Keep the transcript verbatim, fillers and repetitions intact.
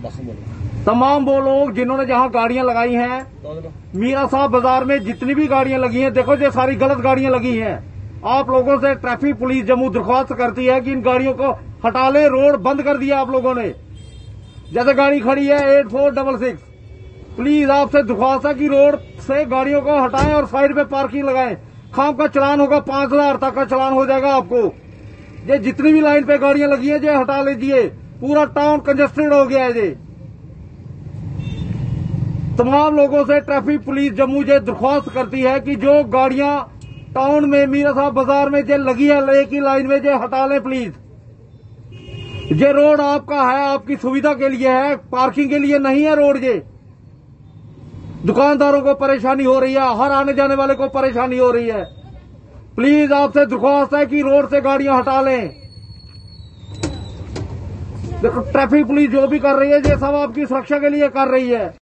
तमाम वो लोग जिन्होंने जहाँ गाड़ियां लगाई हैं मीरा साहब बाजार में जितनी भी गाड़ियां लगी हैं, देखो ये सारी गलत गाड़ियां लगी हैं। आप लोगों से ट्रैफिक पुलिस जम्मू दरख्वास्त करती है कि इन गाड़ियों को हटा ले, रोड बंद कर दिया आप लोगों ने। जैसे गाड़ी खड़ी है eight four double six, please आपसे दरख्वास्त है कि रोड से गाड़ियों को हटाएं और साइड पे पार्किंग लगाएं। खाम का चलान होगा, पांच हजार तक का चलान हो जाएगा आपको। ये जितनी भी लाइन पे गाड़ियां लगी है ये हटा लीजिए, पूरा टाउन कंजेस्टेड हो गया है। ये तमाम लोगों से ट्रैफिक पुलिस जम्मू ये दरख्वास्त करती है कि जो गाड़ियां टाउन में मीरा साहब बाजार में जो लगी है एक ही लाइन में ये हटा लें प्लीज। ये रोड आपका है, आपकी सुविधा के लिए है, पार्किंग के लिए नहीं है रोड। ये दुकानदारों को परेशानी हो रही है, हर आने जाने वाले को परेशानी हो रही है। प्लीज आपसे दरख्वास्त है कि रोड से गाड़ियां हटा लें। देखो ट्रैफिक पुलिस जो भी कर रही है ये सब आपकी सुरक्षा के लिए कर रही है।